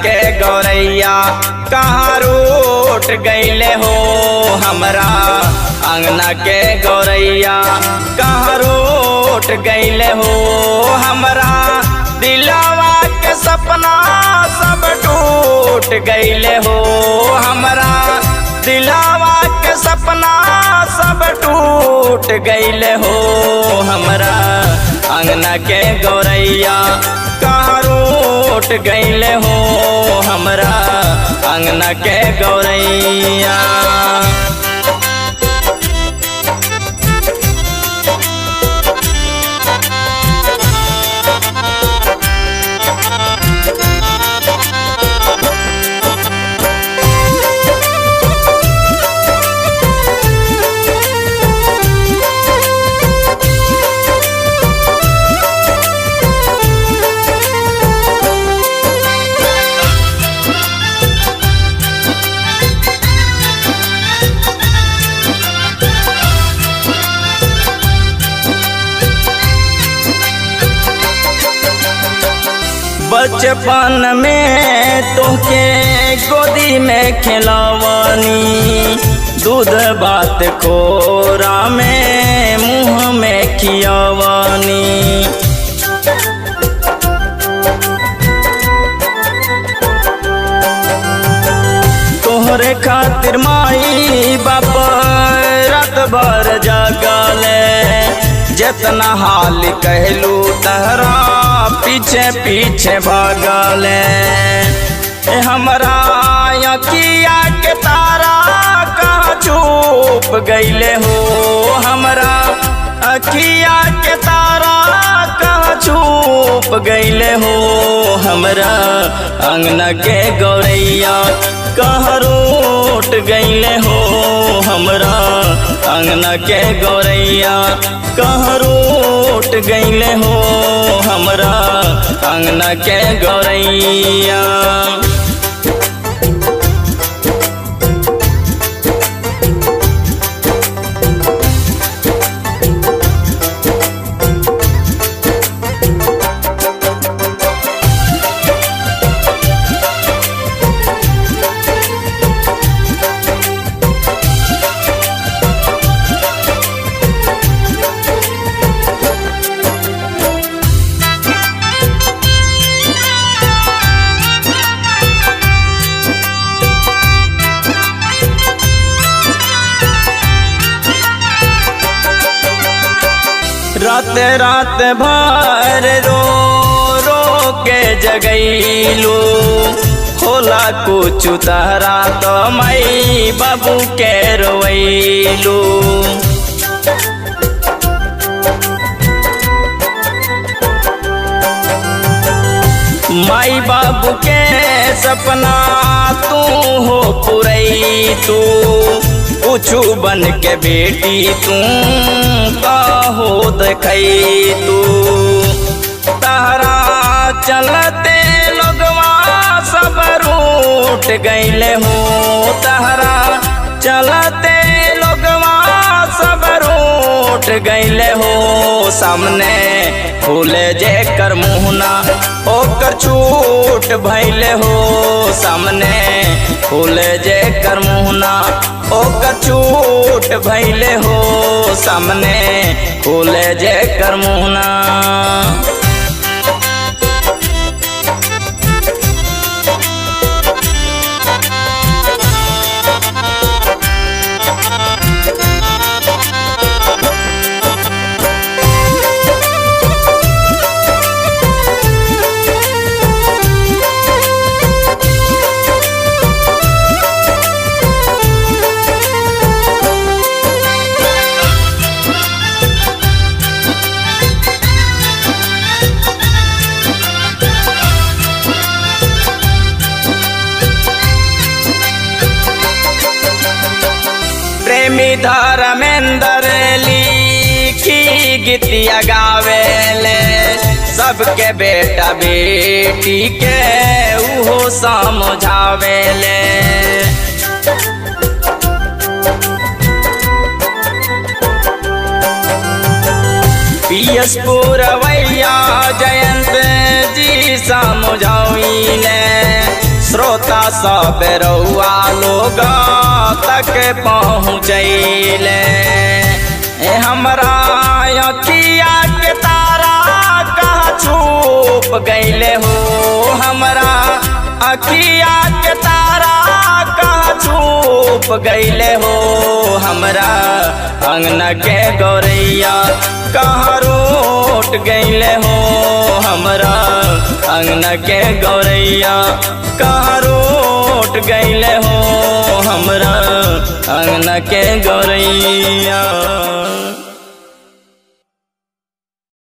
के गौरैया कहाँ रूठ गईले हो हमरा अंगना के गौरैया कहाँ रूठ गईले हो हमरा दिलवा के सपना सब टूट गईले हो हमरा दिलवा के सपना सब टूट गईले हो हमरा अंगना के गौरैया कहाँ रूठ गईले हो हमरा अंगना के गौरैया। बचपन में तोके गोदी में खिलावानी दूध बात खोरा में मुँह में खियावानी तोहरे खातिर माई बाप रात भर जगले जितना हाल कहलू तहरा पीछे पीछे भागले हमरा अखिया के तारा कहाँ छुप गईले हो हमरा अखिया के तारा कहाँ छुप गईले हो हमरा अंगना के गौरैया कहाँ रूठ गईले हो हमरा अंगना के गौरैया कहाँ रूठ गईले हो हमरा अंगना के गौरैया। रात रात भर रो रो के जगैलू होला कुछ तहरा तो माई बाबू के रोवैलू माई बाबू के सपना तू हो पुरई तू कुछु बन के बेटी तू काहो देखई तू तहरा चलते लोगवा सब रूठ गईले हो तहरा चलते लोगवा सब रूठ गईले हो सामने फूले जे कर मुहना ओकर छूट भैले हो सामने फूले जे कर मुहना ओकर छूट भैले हो सामने फूले जे कर मुहना। प्रेमी धर्मेंद्र लिखी गीतिया गावेले सबके बेटा बेटी के उहो समझावेले पीएस पुरवैया जयंत जी समझाइले श्रोता सब रउआ लोग तक पहुँचैले। हमरा अखिया के तारा कहाँ छुप गईले हो, हमरा अखिया के तारा कहाँ छुप गईले हो। हमरा अंगना के गौरैया कहाँ रूठ गईले हो, हमरा अंगना के गौरैया कहाँ रूठ गईले हो, हमरा अंगना के गौरैया।